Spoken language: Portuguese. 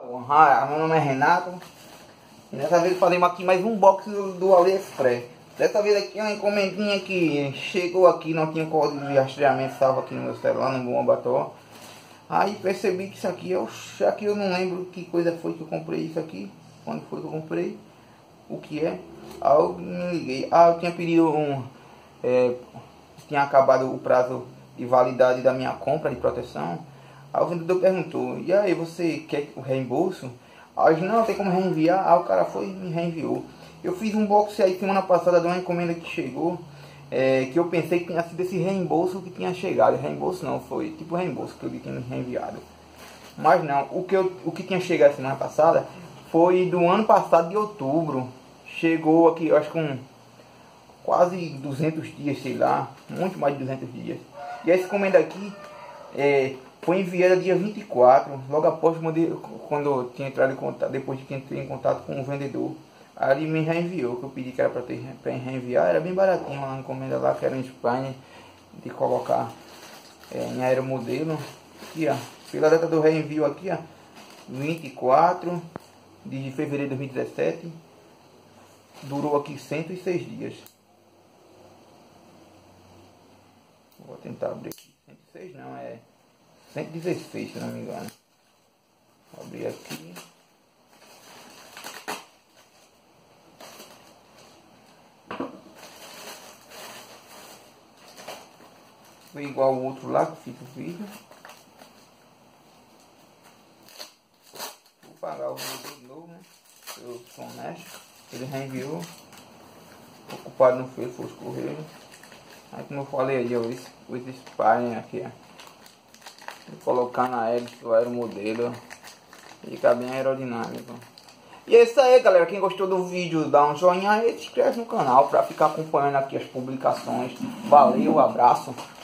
Meu nome é Renato e dessa vez fazemos aqui mais um box do AliExpress. Dessa vez aqui é uma encomendinha que chegou aqui, não tinha código de rastreamento salvo aqui no meu celular, no Bombator. Aí percebi que isso aqui, aqui eu não lembro que coisa foi que eu comprei isso aqui, quando foi que eu comprei, o que é. Aí eu me liguei, eu tinha pedido tinha acabado o prazo de validade da minha compra de proteção. Aí o vendedor perguntou, e aí, você quer o reembolso? Aí não, tem como reenviar. Aí o cara foi e me reenviou. Eu fiz um box aí semana passada de uma encomenda que chegou, que eu pensei que tinha sido esse reembolso que tinha chegado. Reembolso não, foi tipo reembolso que eu tinha me reenviado. Mas não, o que tinha chegado semana passada foi do ano passado, de outubro. Chegou aqui, eu acho com quase 200 dias, sei lá, muito mais de 200 dias. E essa encomenda aqui foi enviada dia 24, logo após quando eu tinha entrado em contato, depois de que entrei em contato com o vendedor. Aí ele me reenviou, que eu pedi que era para reenviar, era bem baratinho uma encomenda lá, que era em Espanha, de colocar em aeromodelo. Aqui, ó, pela data do reenvio aqui, ó, 24 de fevereiro de 2017, durou aqui 106 dias. Vou tentar abrir aqui, 106 não, é 116, se não me engano. Vou abrir aqui. Foi igual o outro lá que fiz o vídeo. Vou pagar o vendedor de novo, né? Eu sou honesto. Ele reenviou. Ocupado não foi os correios. Aí, como eu falei aí, ó, esse spine aqui, ó. Vou colocar na hélice do aeromodelo. Fica bem aerodinâmico. E é isso aí, galera. Quem gostou do vídeo, dá um joinha e se inscreve no canal para ficar acompanhando aqui as publicações. Valeu, abraço.